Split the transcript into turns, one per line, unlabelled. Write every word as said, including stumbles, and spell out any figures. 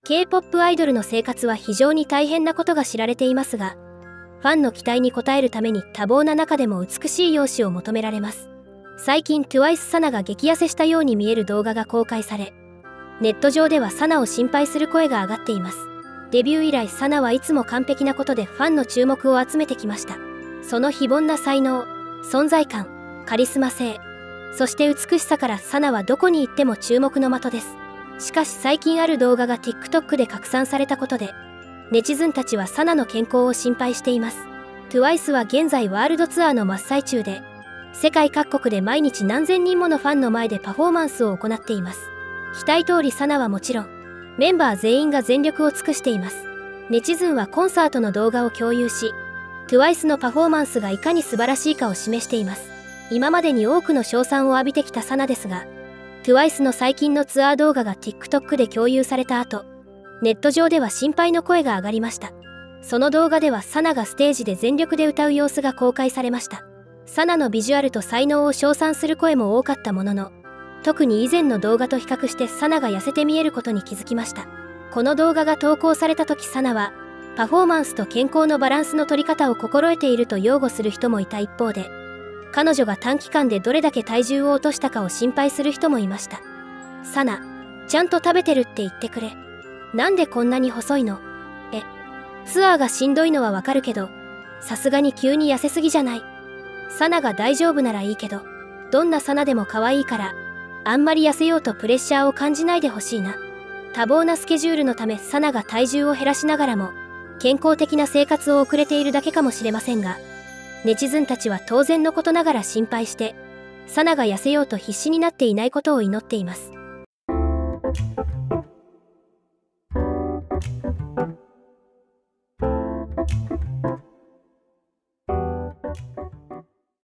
ケーポップ アイドルの生活は非常に大変なことが知られていますが、ファンの期待に応えるために多忙な中でも美しい容姿を求められます。最近 トゥワイス サナが激痩せしたように見える動画が公開され、ネット上ではサナを心配する声が上がっています。デビュー以来サナはいつも完璧なことでファンの注目を集めてきました。その非凡な才能、存在感、カリスマ性、そして美しさからサナはどこに行っても注目の的です。しかし最近ある動画が TikTok で拡散されたことで、ネチズンたちはサナの健康を心配しています。トゥワイス は現在ワールドツアーの真っ最中で、世界各国で毎日何千人ものファンの前でパフォーマンスを行っています。期待通りサナはもちろん、メンバー全員が全力を尽くしています。ネチズンはコンサートの動画を共有し、トゥワイス のパフォーマンスがいかに素晴らしいかを示しています。今までに多くの称賛を浴びてきたサナですが、トゥワイス の最近のツアー動画が TikTok で共有された後、ネット上では心配の声が上がりました。その動画ではサナがステージで全力で歌う様子が公開されました。サナのビジュアルと才能を称賛する声も多かったものの、特に以前の動画と比較してサナが痩せて見えることに気づきました。この動画が投稿された時サナは、パフォーマンスと健康のバランスの取り方を心得ていると擁護する人もいた一方で、彼女が短期間でどれだけ体重を落としたかを心配する人もいました。サナ、ちゃんと食べてるって言ってくれ。なんでこんなに細いの？え、ツアーがしんどいのはわかるけど、さすがに急に痩せすぎじゃない？サナが大丈夫ならいいけど、どんなサナでも可愛いから、あんまり痩せようとプレッシャーを感じないでほしいな。多忙なスケジュールのためサナが体重を減らしながらも、健康的な生活を送れているだけかもしれませんが、ネチズンたちは当然のことながら心配して、サナが痩せようと必死になっていないことを祈っています。